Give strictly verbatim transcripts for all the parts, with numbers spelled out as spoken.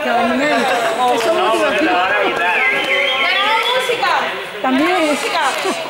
que animéis. Eso es muy divertido. ¡Tenemos música! También. ¡Música!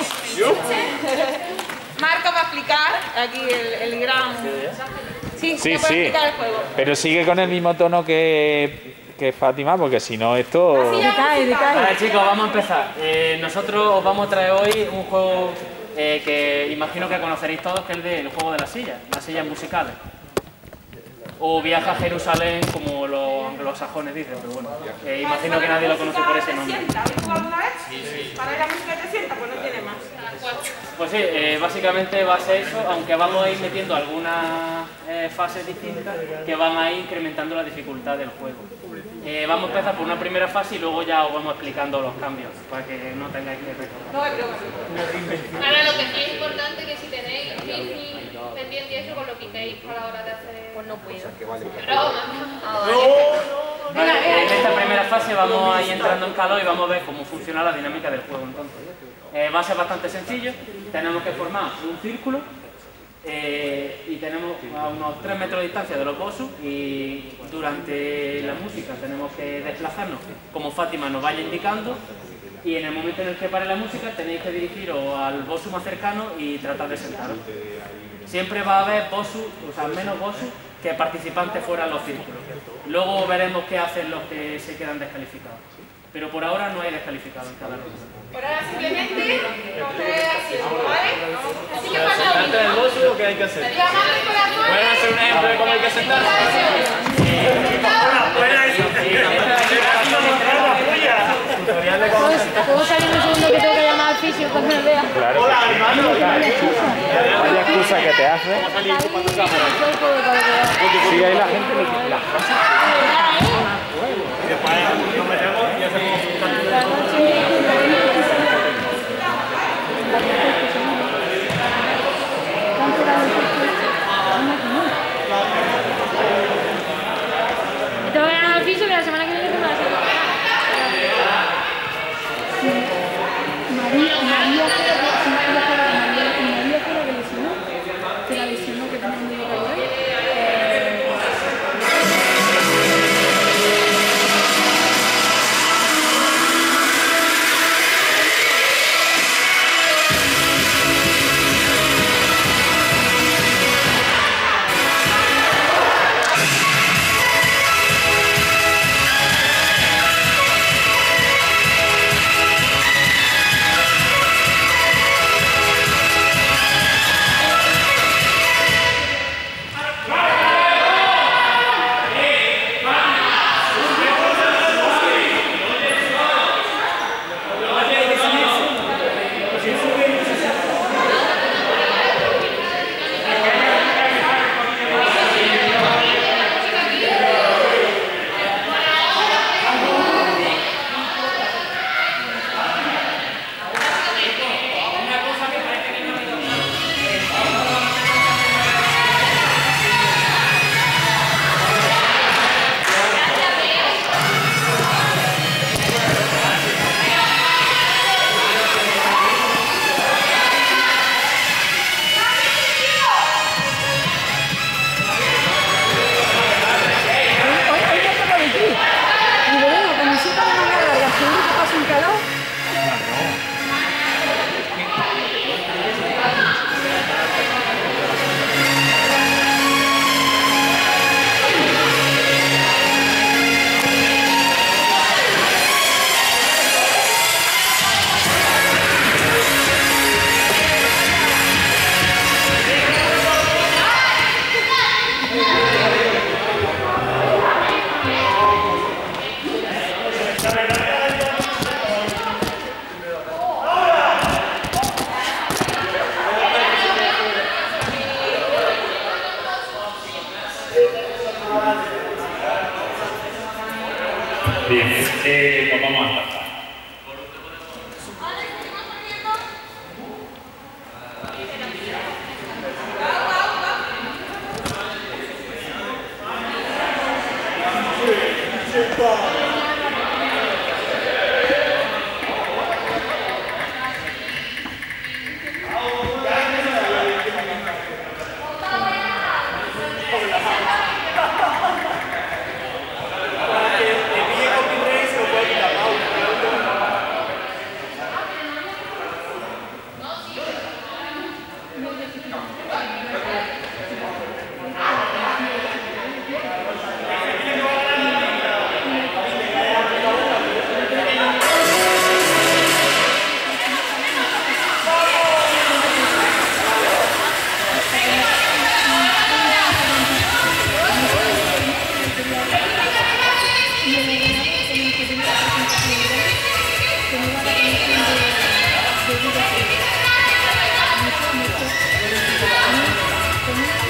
Marco va a explicar aquí el, el gran... Sí, Sí, ya puede sí. explicar el juego. Pero sigue con el mismo tono que, que Fátima, porque si no esto... Decae, decae. Vale, chicos, vamos a empezar. Eh, nosotros os vamos a traer hoy un juego eh, que imagino que conoceréis todos, que es el del juego de las sillas, las sillas musicales. O Viaja a Jerusalén, como los anglosajones dicen, pero bueno, eh, imagino que nadie lo conoce por ese nombre. ¿Habéis jugado una vez? Sí. Para ir a música te sienta, pues no tiene más. Pues sí, eh, básicamente va a ser eso, aunque vamos a ir metiendo algunas eh, fases distintas que van a ir incrementando la dificultad del juego. Eh, vamos a empezar por una primera fase y luego ya os vamos explicando los cambios, para que no tengáis que recordar. No hay broma. Ahora lo que sí es importante es que si tenéis Disney pendiente y eso, con lo quitéis a la hora de hacer... Pues no puedo. Broma. Vale, en esta primera fase vamos a ir entrando en calor y vamos a ver cómo funciona la dinámica del juego entonces. Eh, va a ser bastante sencillo, tenemos que formar un círculo eh, y tenemos a unos tres metros de distancia de los bossus y durante la música tenemos que desplazarnos como Fátima nos vaya indicando y en el momento en el que pare la música tenéis que dirigiros al bossus más cercano y tratar de sentaros. Siempre va a haber bossus, o sea, menos bossus que participantes fuera de los círculos. Luego veremos qué hacen los que se quedan descalificados. Pero por ahora no hay descalificados en cada ronda. Por ahora simplemente coger así, ¿vale? Así que pasa lo ¿Antes del mismo. bosu o qué hay que hacer? Llamando el corazón. ¿Pueden hacer un ejemplo de cómo hay que sentarse? Tutorial de cómo sentarse. ¿Puedo salir un segundo que tengo que llamar al fisio para que me vea? Claro. Hola, hermano. Vaya excusa que te hace. Sí, ahí la gente le las cosas. Y después nos metemos y hacemos un cálculo de cómo. Tengo que llamar al fisio que la semana que viene tengo la semana. María, María fue la que María fue la que lesionó, que la lesionó que tenía un día que Bien, eh, pues vamos a empezar. y el ordenador con el que tenía la responsabilidad que me va a la conexión de, de Google Play. Mucho, mucho. Con eso,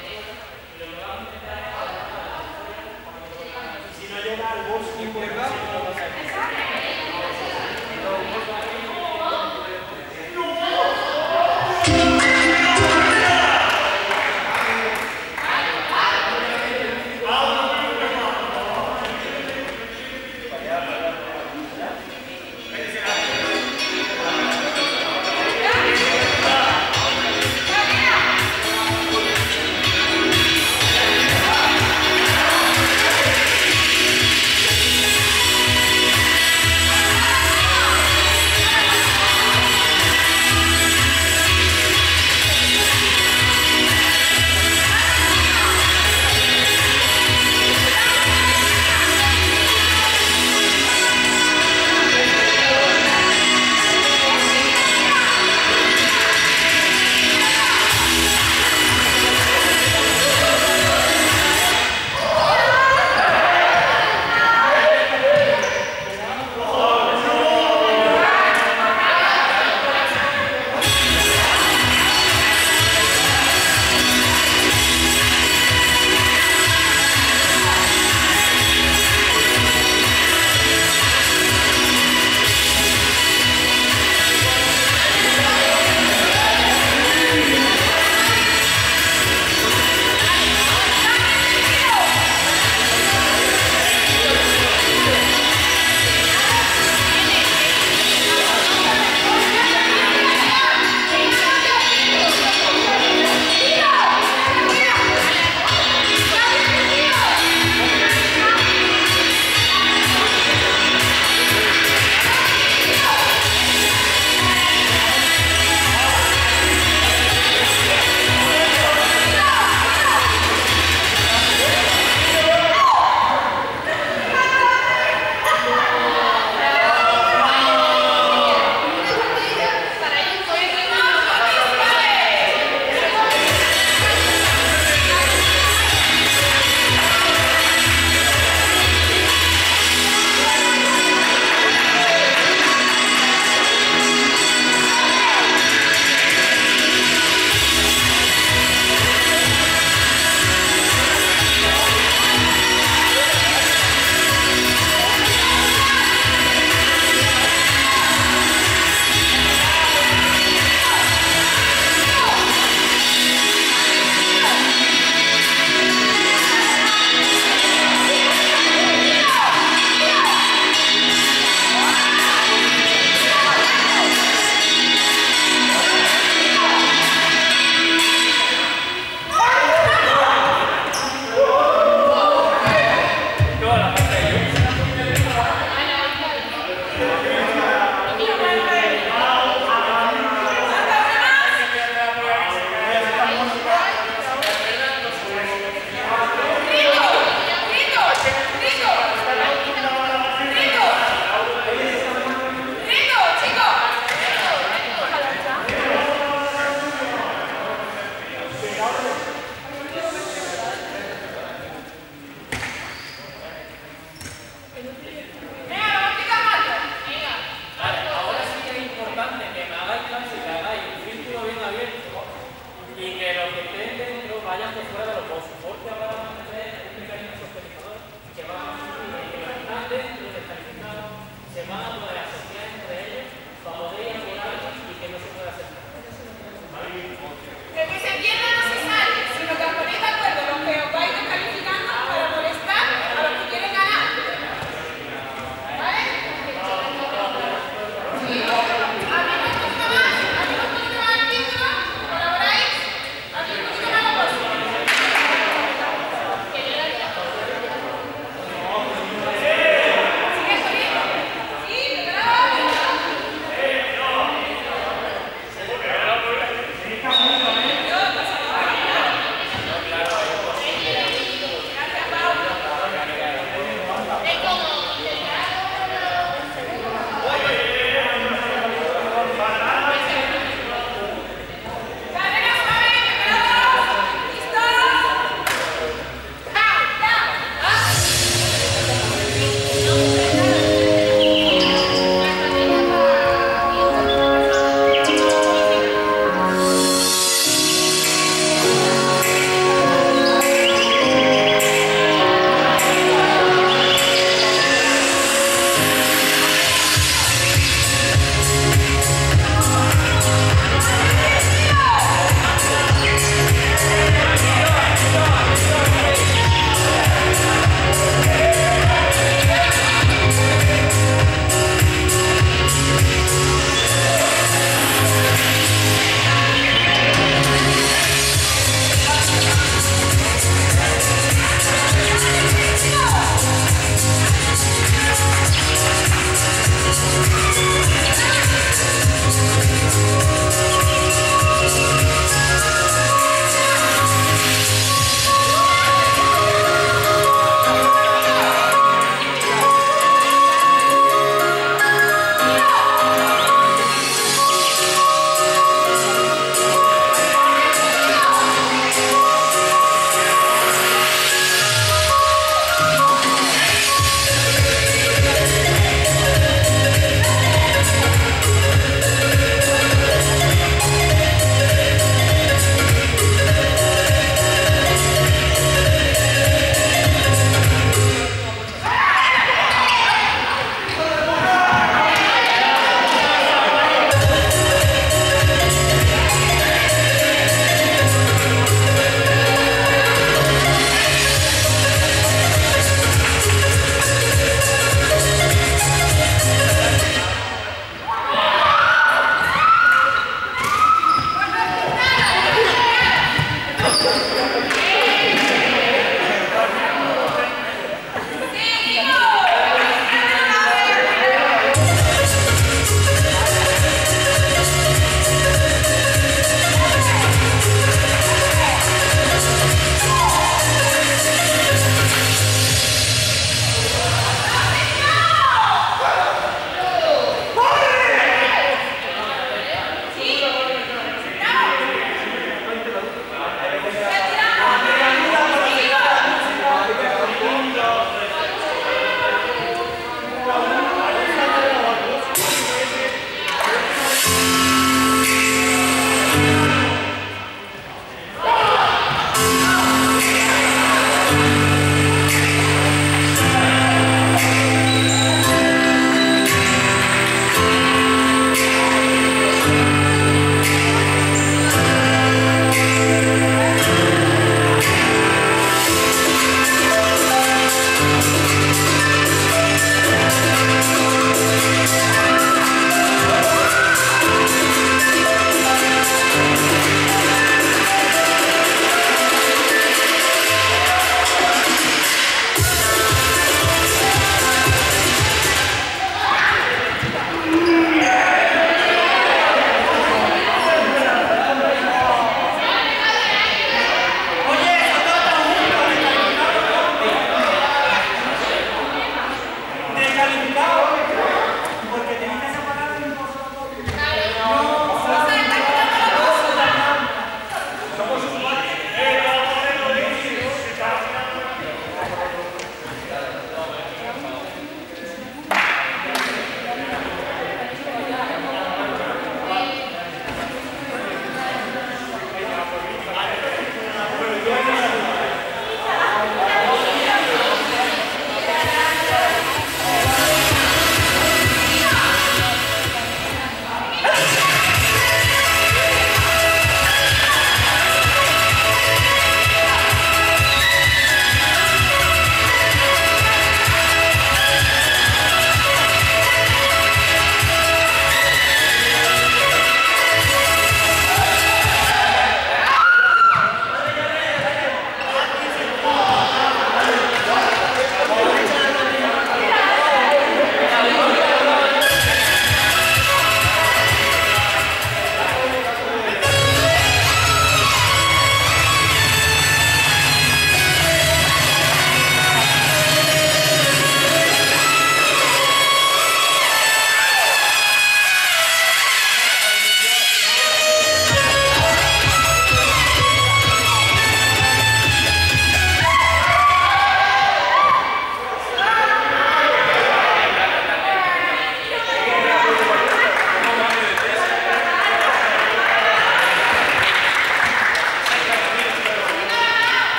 llega al bosque, ¿verdad?